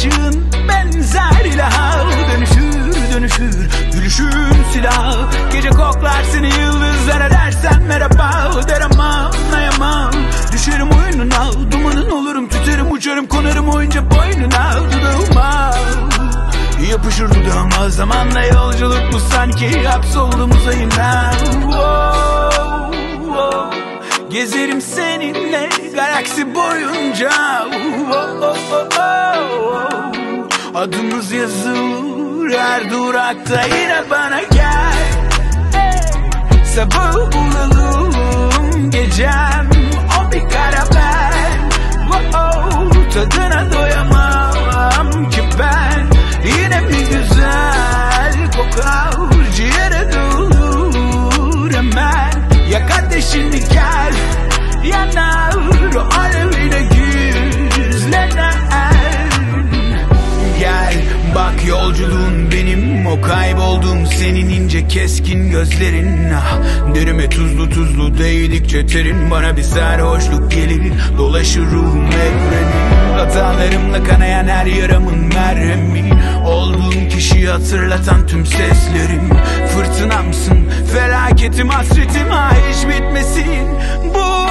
ışığın benzer ilaha. Dönüşür dönüşür gülüşün silahı. Gece koklar seni yıldızlara, dersen merhaba der ama anlayamam. Düşerim oyununa, dumanın olurum, tüterim uçarım, konarım oyunca boynuna. Dudağıma yapışır dudağıma, zamanla yolculuk bu sanki, hapsoldum uzayına. Gezerim seninle galaksi boyunca. Adımız yazılır her durakta, yine bana gel. Sabah bulalım gecem, o bir karamel. Tadına doyamam ki ben, yine mi güzel kokar, ciğere dolur hemen. Yak ateşini gel, yanar o alevine gizlenen. Gel bak yolculuğun benim, o kayboldum senin ince keskin gözlerin. Ah, derime tuzlu tuzlu değdikçe terin, bana bir sarhoşluk gelir, dolaşır ruhum evreni. Hatalarımla kanayan her yaramın merhemi, olduğum kişiyi hatırlatan tüm seslerim. Fırtınamsın, felaketim, hasretim, ha hiç bitmesin bu